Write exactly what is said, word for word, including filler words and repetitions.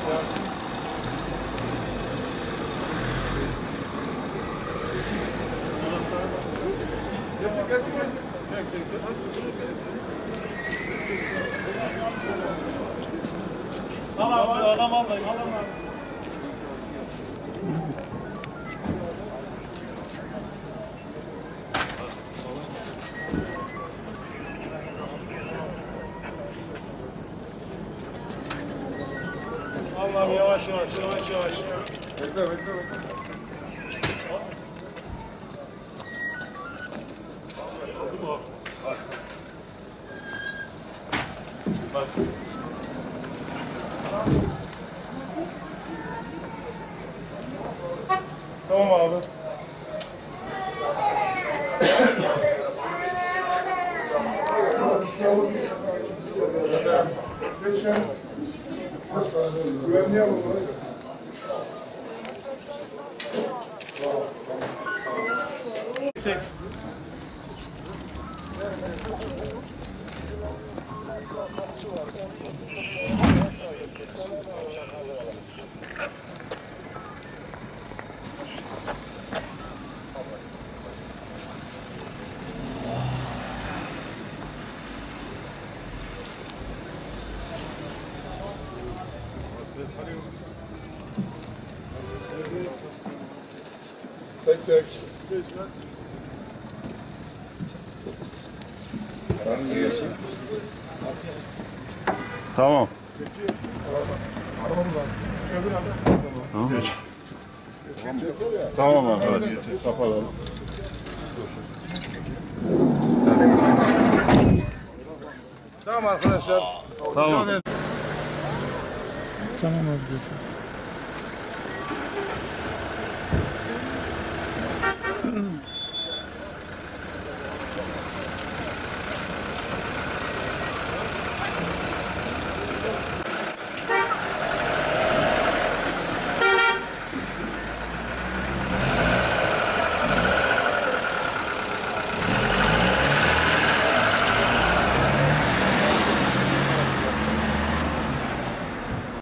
Al abi, adam al dayı, al abi. Allah'ım yavaş yavaş, yavaş yavaş. Bekle, bekle, bekle. Bak. Tamam abi. Geçen güvenliğe alın. Tek. Tek tek. Tamam. Tamam arkadaşlar. Kapatalım. Tamam arkadaşlar. Tamam. Tamam abi, görüşürüz.